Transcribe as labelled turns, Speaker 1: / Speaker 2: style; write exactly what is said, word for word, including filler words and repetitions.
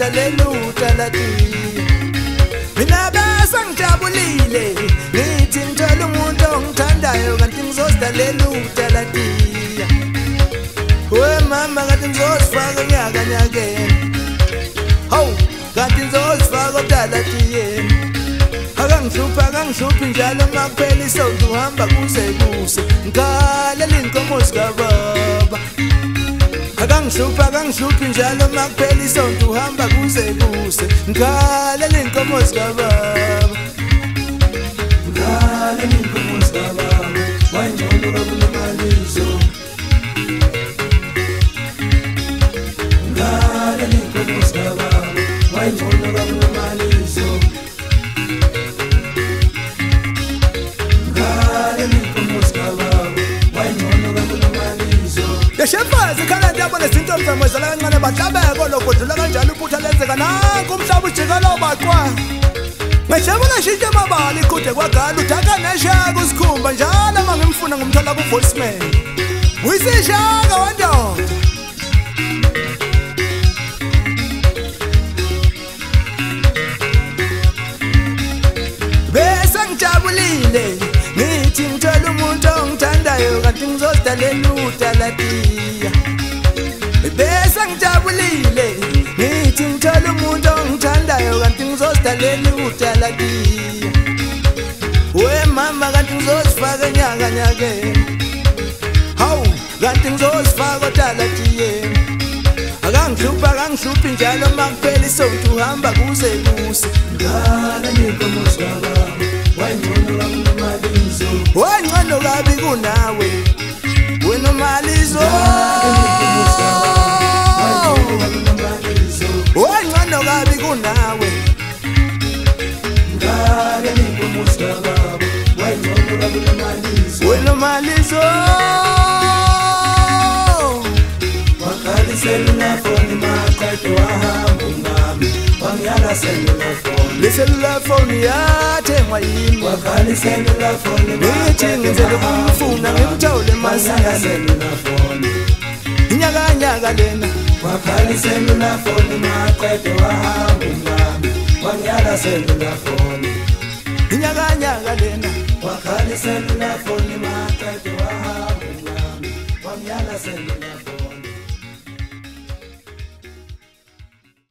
Speaker 1: ngizosidalela utalatiya mina bese ngijabulile ngithi ngithola umuntu ongithandayo kanti ngizosidalela utalatiya we mama kanti ngizosifaka nyaka nyakeni hawu kanti ngizosifaka udalatiyeni akangihlupha akangihluphi njalo makuphela isonto uhamba kuze kuse ngalalela inkomo zikababa akangihlupha akangihluphi njalo makuphela isonto uhamba kuze kuse ngalalela inkomo zikababa ngalalela inkomo zikababa wayingcono kakulemalizo ngalalela inkomo zikababa wayingcono kakulemalizo Shefazi khala ndiyabona izinto mfamezela kancane bahlabeko lokudlula kanjalo iphutha lenzeka nanku umhlaba ujikela ubaqwa ngeshebona shintshe amabali kude kwaGallo uthaka neshaka usikhumba njalo mangimfuna ngumthola ku voicemail uyisishaka wandoda bese ngijabulile ngithi ngithola umuntu ongithandayo kanti ngizosidalela utalatiya bese ngijabulile ngithi ngithola umuntu ongithandayo kanti ngizosidalela utalatiya we mama kanti ngizosifaka nyaka nyakeni hawu kanti ngizosifaka udalatiyeni akangihlupha akangihluphi njalo makuphela isonto uhamba kuze kuse ngala nenkomo zikababa wayingcono kakulemalizo wayingcono kabi kunawe wena malizo wayingcono kabi kunawe ngale nenkomo zikababa wayingcono kakulemalizo wena malizo Iselulafone maqede wahamba ungami wangiyala selulafone Iselulafone yathengwa yimi wakhala iselulafone ngithi ngenzele kumfuna ngimthole masaya selulafone inyaka nyaka lena wakhala iselulafone maqede wahamba ungami wangiyala selulafone inyaka nyaka lena wakhala iselulafone maqede wahamba ungami wangiyala selulafone